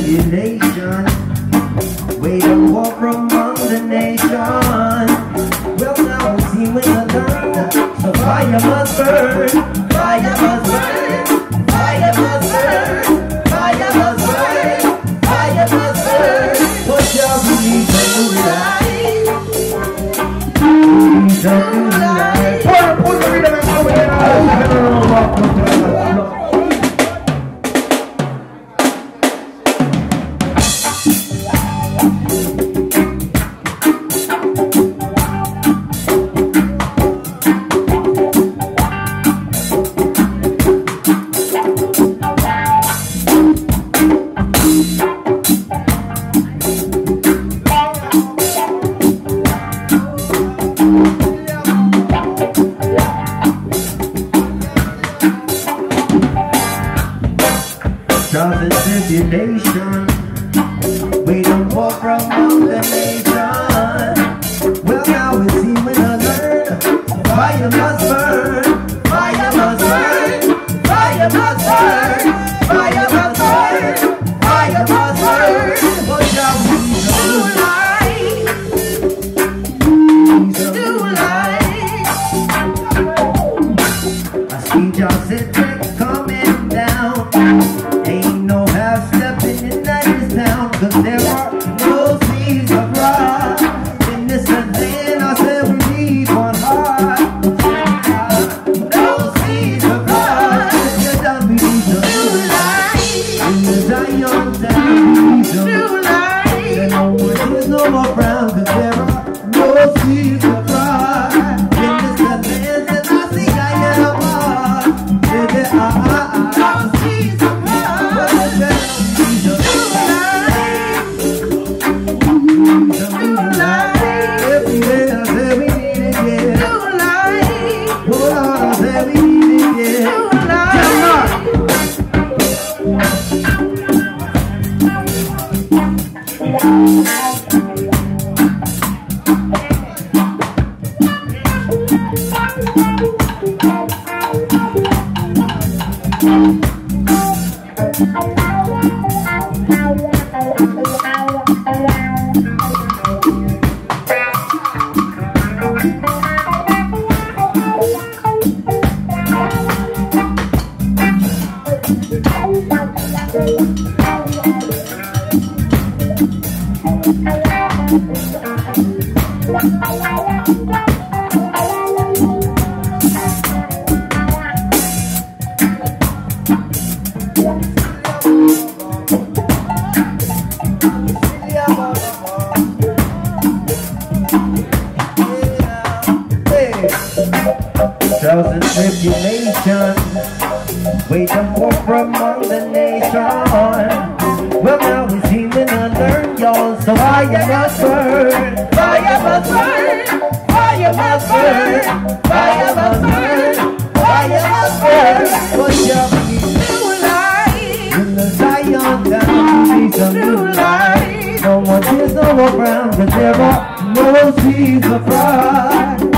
tribulation, way to walk among the nation. Well, now we see when the learn, so fire must burn, fire must burn, fire must burn, fire must burn, fire must burn. What shall we need to do life? Need to do life. Put the rhythm and over here. Trials and tribulation, we don't walk among the nation. Well, now we see when I learn, fire must burn, fire must burn, fire must burn, fire must burn, fire must burn. What shall we do life? Do life. I see y'all sitting coming down. Ain't no half stepping in that town, 'cause there are no seeds of rock in this land. I said we need one heart. No seeds of rock. Yes, that we need to do life in the Zion town. Do life. There no more trees, no more brown, 'cause there are no seeds of rock in this land. And I see I am a heart. There are no seeds of rock. Trials and tribulation, wait and walk among the nation. Well, now we see when I learn, y'all, so fire must burn, fire must burn, fire must burn, fire must burn, fire must burn. What shall we do life in the Zion town? We need some new life. No more tears, no more brown, 'cause there are no seeds of pride.